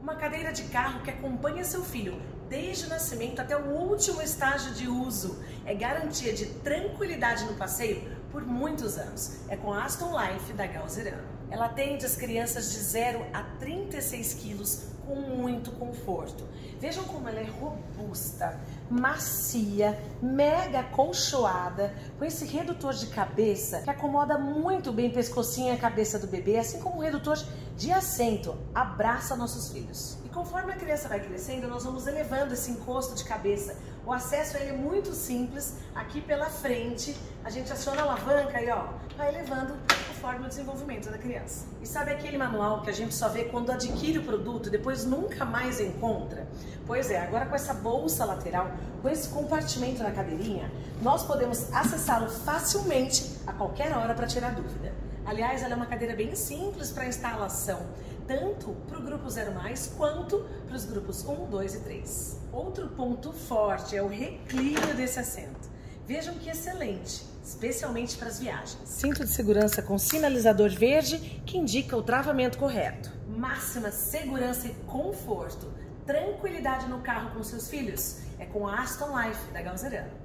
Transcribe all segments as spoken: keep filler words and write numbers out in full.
Uma cadeira de carro que acompanha seu filho desde o nascimento até o último estágio de uso. É garantia de tranquilidade no passeio por muitos anos. É com a Aston Life da Galzerano. Ela atende as crianças de zero a trinta e seis quilos com muito conforto. Vejam como ela é robusta, macia, mega acolchoada, com esse redutor de cabeça que acomoda muito bem o pescocinho e a cabeça do bebê, assim como o redutor de assento abraça nossos filhos. E conforme a criança vai crescendo, nós vamos elevando esse encosto de cabeça. O acesso a ele é muito simples, aqui pela frente, a gente aciona a alavanca e ó, vai elevando conforme o desenvolvimento da criança. E sabe aquele manual que a gente só vê quando adquire o produto e depois nunca mais encontra? Pois é, agora com essa bolsa lateral, com esse compartimento na cadeirinha, nós podemos acessá-lo facilmente a qualquer hora para tirar dúvida. Aliás, ela é uma cadeira bem simples para instalação, tanto para o grupo zero mais, quanto para os grupos um, dois e três. Outro ponto forte é o reclínio desse assento. Vejam que excelente, especialmente para as viagens. Cinto de segurança com sinalizador verde que indica o travamento correto. Máxima segurança e conforto. Tranquilidade no carro com seus filhos é com a Aston Life da Galzerano.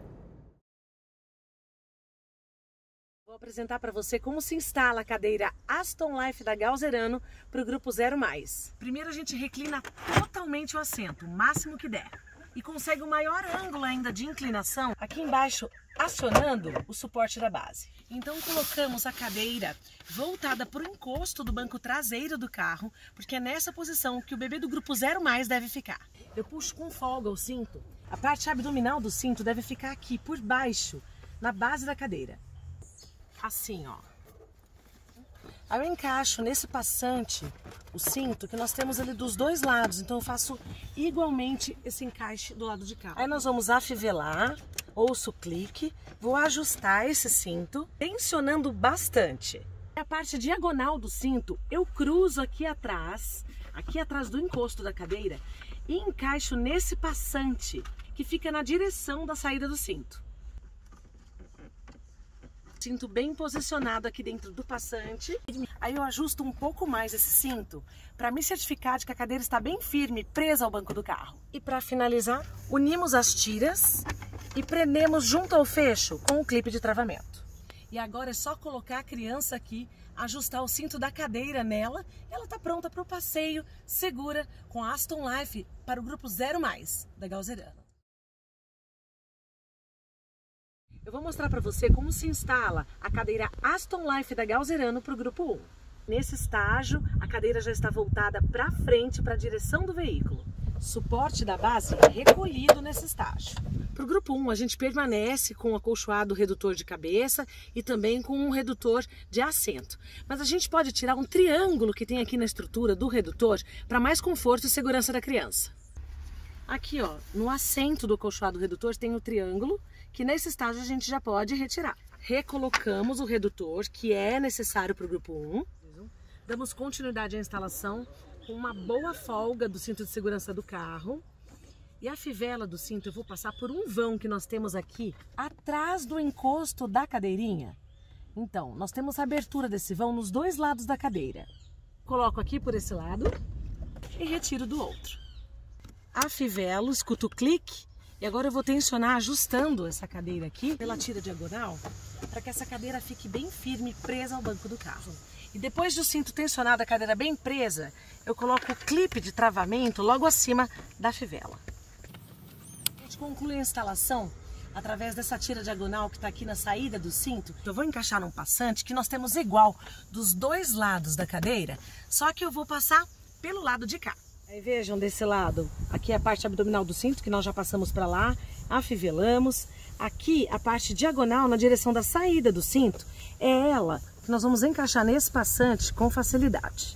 Vou apresentar para você como se instala a cadeira Aston Life da Galzerano para o grupo zero mais. Primeiro a gente reclina totalmente o assento, o máximo que der. E consegue o maior ângulo ainda de inclinação aqui embaixo, acionando o suporte da base. Então colocamos a cadeira voltada para o encosto do banco traseiro do carro, porque é nessa posição que o bebê do grupo zero mais deve ficar. Eu puxo com folga o cinto. A parte abdominal do cinto deve ficar aqui, por baixo, na base da cadeira. Assim, ó. Aí eu encaixo nesse passante o cinto que nós temos ali dos dois lados, então eu faço igualmente esse encaixe do lado de cá. Aí nós vamos afivelar, ouço o clique, vou ajustar esse cinto, tensionando bastante. A parte diagonal do cinto eu cruzo aqui atrás, aqui atrás do encosto da cadeira e encaixo nesse passante que fica na direção da saída do cinto. Cinto bem posicionado aqui dentro do passante. Aí eu ajusto um pouco mais esse cinto para me certificar de que a cadeira está bem firme, presa ao banco do carro. E para finalizar, unimos as tiras e prendemos junto ao fecho com o clipe de travamento. E agora é só colocar a criança aqui, ajustar o cinto da cadeira nela e ela está pronta para o passeio, segura, com a Aston Life para o grupo zero mais da Galzerano. Eu vou mostrar para você como se instala a cadeira Aston Life da Galzerano para o grupo um. Nesse estágio, a cadeira já está voltada para frente, para a direção do veículo. Suporte da base recolhido nesse estágio. Para o grupo um, a gente permanece com o acolchoado redutor de cabeça e também com um redutor de assento. Mas a gente pode tirar um triângulo que tem aqui na estrutura do redutor para mais conforto e segurança da criança. Aqui, ó, no assento do acolchoado redutor tem o triângulo, que nesse estágio a gente já pode retirar. Recolocamos o redutor, que é necessário para o grupo um. Damos continuidade à instalação com uma boa folga do cinto de segurança do carro. E a fivela do cinto eu vou passar por um vão que nós temos aqui, atrás do encosto da cadeirinha. Então, nós temos a abertura desse vão nos dois lados da cadeira. Coloco aqui por esse lado e retiro do outro. Afivelo, escuto o clique e agora eu vou tensionar ajustando essa cadeira aqui pela tira diagonal para que essa cadeira fique bem firme, presa ao banco do carro. E depois do cinto tensionado, a cadeira bem presa, eu coloco o clipe de travamento logo acima da fivela. A gente conclui a instalação através dessa tira diagonal que está aqui na saída do cinto. Eu vou encaixar num passante que nós temos igual dos dois lados da cadeira, só que eu vou passar pelo lado de cá. Aí vejam desse lado, aqui é a parte abdominal do cinto, que nós já passamos para lá, afivelamos. Aqui a parte diagonal na direção da saída do cinto, é ela que nós vamos encaixar nesse passante com facilidade.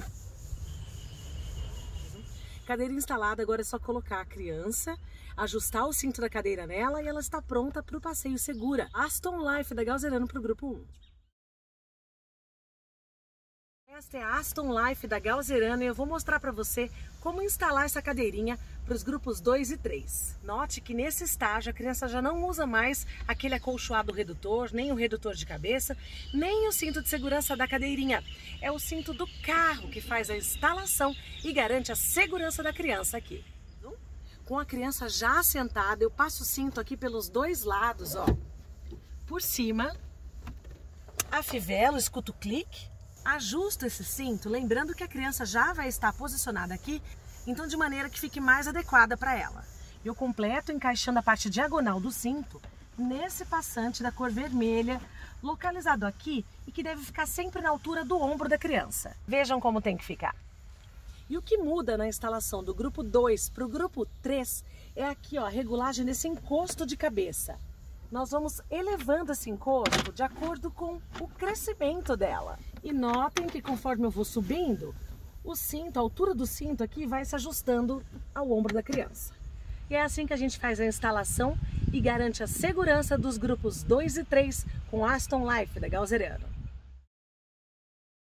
Cadeira instalada, agora é só colocar a criança, ajustar o cinto da cadeira nela e ela está pronta para o passeio segura. Aston Life da Galzerano para o grupo um. Esta é a Aston Life da Galzerano e eu vou mostrar para você como instalar essa cadeirinha para os grupos dois e três. Note que nesse estágio a criança já não usa mais aquele acolchoado redutor, nem o redutor de cabeça, nem o cinto de segurança da cadeirinha. É o cinto do carro que faz a instalação e garante a segurança da criança aqui. Com a criança já sentada, eu passo o cinto aqui pelos dois lados, ó. Por cima, afivelo, escuto o clique. Ajusto esse cinto, lembrando que a criança já vai estar posicionada aqui, então de maneira que fique mais adequada para ela. Eu completo encaixando a parte diagonal do cinto nesse passante da cor vermelha, localizado aqui e que deve ficar sempre na altura do ombro da criança. Vejam como tem que ficar. E o que muda na instalação do grupo dois para o grupo três é aqui, ó, a regulagem desse encosto de cabeça. Nós vamos elevando esse encosto de acordo com o crescimento dela. E notem que conforme eu vou subindo, o cinto, a altura do cinto aqui vai se ajustando ao ombro da criança. E é assim que a gente faz a instalação e garante a segurança dos grupos dois e três com Aston Life da Galzerano.